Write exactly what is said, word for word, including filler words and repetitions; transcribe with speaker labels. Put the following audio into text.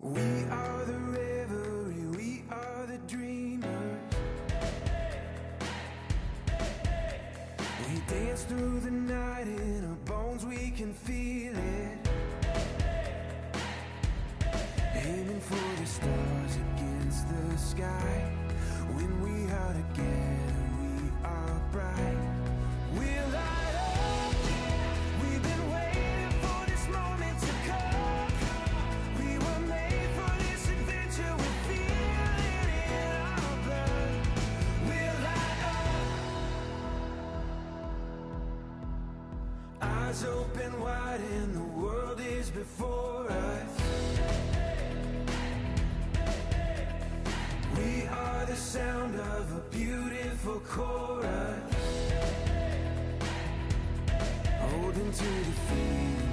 Speaker 1: We are the revelry, we are the dreamers. We dance through the night, in our bones we can feel it. Aiming for the stars against the sky. When we are together, we are bright. We'll light up. We've been waiting for this moment to come. We were made for this adventure. We feel it in our blood. We'll light up. Eyes open wide and the world is before us. We are the sound of a beautiful chorus, holding to the feet